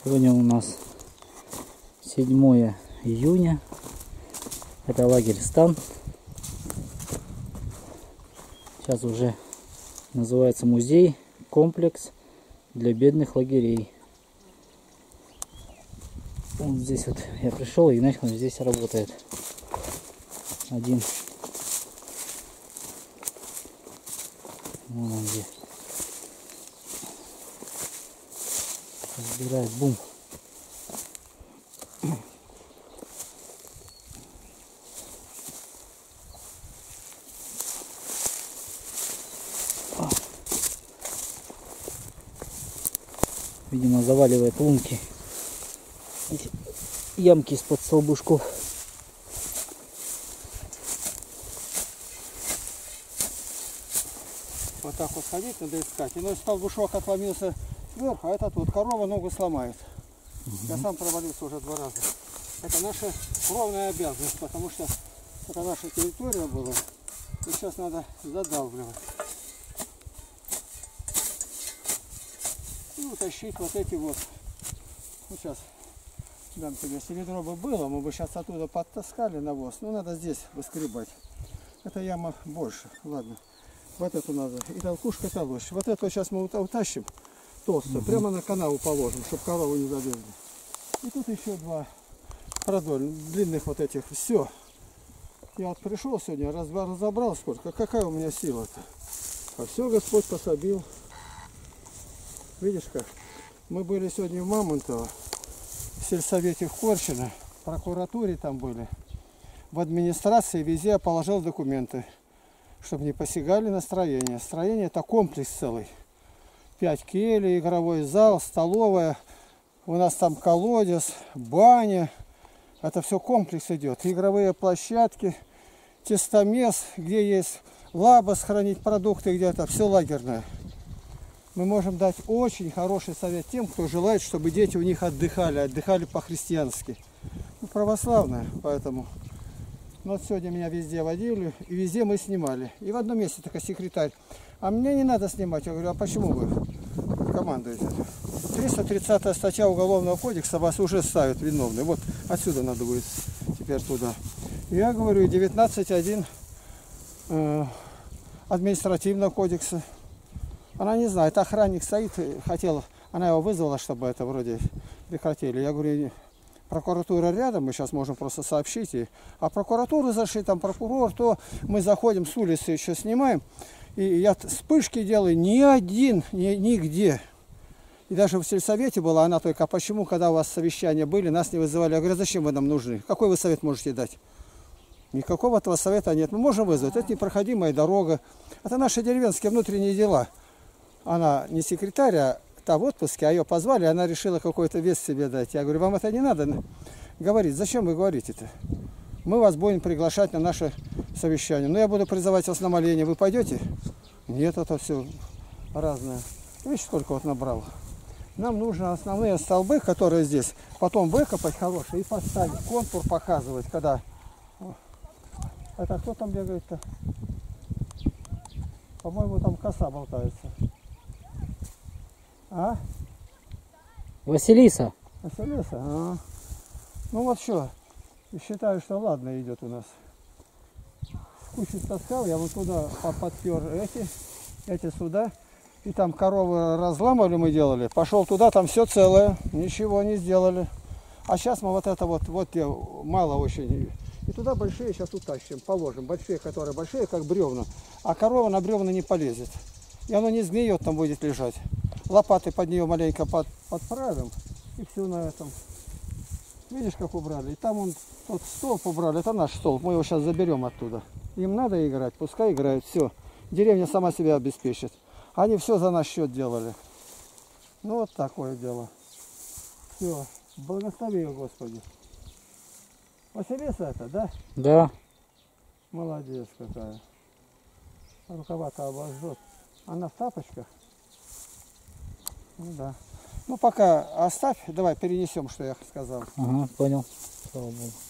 Сегодня у нас 7 июня. Это лагерь Стан. Сейчас уже называется музей, комплекс для бедных лагерей. Вот здесь вот я пришел, и Игнатьев здесь работает. Один. Вон он где. Разбирает бум. Видимо, заваливает лунки. Здесь ямки из-под столбушков. Вот так вот ходить надо искать. Иной столбушок отломился сверху, а этот вот корова ногу сломает. Я сам провалился уже 2 раза. Это наша кровная обязанность, потому что это наша территория была. И сейчас надо задалбливать. И утащить вот эти вот. Ну сейчас дам тебе, если ведро бы было, мы бы сейчас оттуда подтаскали навоз. Ну надо здесь выскребать. Эта яма больше. Ладно. Вот эту надо. И толкушка толочь. Вот эту сейчас мы утащим толстую. Прямо на канаву положим, чтобы корову не залезли. И тут еще 2 длинных вот этих. Все. Я вот пришел сегодня, разобрал сколько. Какая у меня сила-то. А все Господь пособил. Видишь как? Мы были сегодня в Мамонтово, в сельсовете в Корчино, в прокуратуре там были, в администрации везде я положил документы, чтобы не посягали на строение. Строение это комплекс целый. 5 келей, игровой зал, столовая, у нас там колодец, баня. Это все комплекс идет. Игровые площадки, тестомес, где есть лабаз, хранить продукты где-то, все лагерное. Мы можем дать очень хороший совет тем, кто желает, чтобы дети у них отдыхали по-христиански. Ну, православные, поэтому. Ну, вот сегодня меня везде водили, и везде мы снимали. И в одном месте только секретарь. А мне не надо снимать. Я говорю, а почему вы командуете? 330 статья Уголовного кодекса вас уже ставят виновны. Вот отсюда надо будет теперь туда. Я говорю, 19.1 административного кодекса. Она не знает, охранник стоит, хотел, она его вызвала, чтобы это вроде прекратили. Я говорю, прокуратура рядом, мы сейчас можем просто сообщить. А прокуратуру зашли, там прокурор, то мы заходим с улицы, еще снимаем. И я вспышки делаю, нигде. И даже в сельсовете была она только, а почему, когда у вас совещания были, нас не вызывали? Я говорю, зачем вы нам нужны? Какой вы совет можете дать? Никакого этого совета нет. Мы можем вызвать, это непроходимая дорога. Это наши деревенские внутренние дела. Она не секретарь, а та в отпуске, а ее позвали, она решила какой-то вес себе дать. Я говорю, вам это не надо говорить. Зачем вы говорите-то? Мы вас будем приглашать на наше совещание. Но я буду призывать вас на моление. Вы пойдете? Нет, это все разное. Видишь, сколько вот набрал. Нам нужно основные столбы, которые здесь, потом выкопать хорошие и поставить. Контур показывать, когда... Это кто там бегает-то? По-моему, там коса болтается. А? Василиса. Василиса? А. Ну вот что, считаю, что ладно идет у нас. Кучу таскал, я вот туда подпер эти сюда. И там коровы разламывали мы делали. Пошел туда, там все целое, ничего не сделали. А сейчас мы вот это вот где мало очень. И туда большие сейчас утащим, положим. Большие, которые большие, как бревна. А корова на бревна не полезет. И оно не сгниет, там будет лежать. Лопаты под нее маленько подправим. И все на этом. Видишь, как убрали? И там тот столб убрали. Это наш столб. Мы его сейчас заберем оттуда. Им надо играть, пускай играют. Все. Деревня сама себя обеспечит. Они все за наш счет делали. Ну вот такое дело. Все. Благослови ее, Господи. Василиса это, да? Да. Молодец какая. Рукава-то обожжет. Она в тапочках? Ну да. Ну пока оставь, давай перенесем, что я сказал. Ага, понял. Слава Богу.